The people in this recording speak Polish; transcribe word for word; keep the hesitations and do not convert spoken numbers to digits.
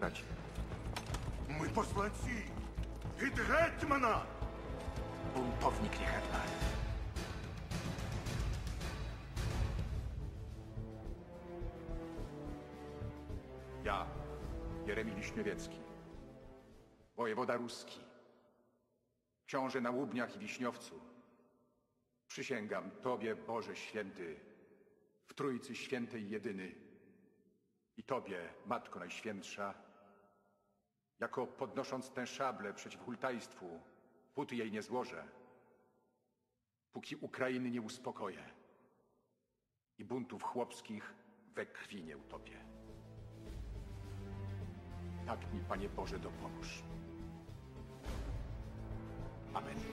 bracie. Ми посланці від гетьмана! Buntownik, nie hetman. Ja, Jeremi Wiśniowiecki, wojewoda ruski, książę na Łubniach i Wiśniowcu, przysięgam Tobie, Boże Święty, w Trójcy Świętej jedyny i Tobie, Matko Najświętsza, jako podnosząc tę szablę przeciw hultajstwu, póty jej nie złożę, póki Ukrainy nie uspokoję i buntów chłopskich we krwi nie utopię. Tak mi, Panie Boże, dopomóż. Amen.